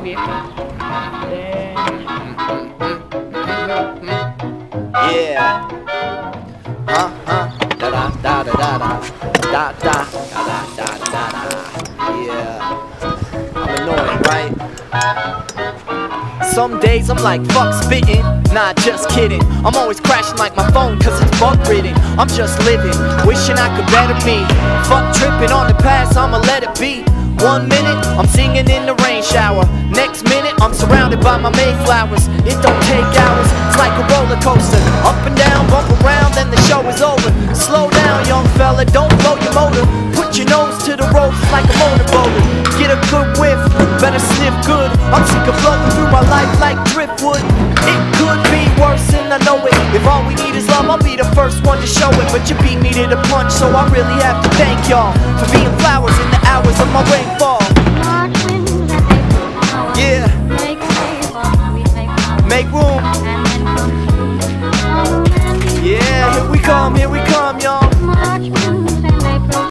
vehicle. Yeah. Da da da da da da da da da da da da. Yeah. I'm annoying, right? Some days I'm like, fuck spitting. Nah, just kidding. I'm always crashing like my phone cause it's bug ridden. I'm just living, wishing I could better me. Fuck tripping on the past, I'ma let it be. 1 minute, I'm singing in the rain shower. Next minute, I'm surrounded by my Mayflowers. It don't take hours, it's like a roller coaster. Up and down, bump around, then the show is over. Slow down, young fella, don't blow your motor. Put your nose to the ropes like a motorboater. Get a good whiff, better sniff good. I'm sick of flowing through my life like driftwood. It could be worse and I know it. If all we need is love, I'll be the first one to show it. But you beat me to the punch, so I really have to thank y'all for being flowers in the hours of my rainfall. Yeah. Make room.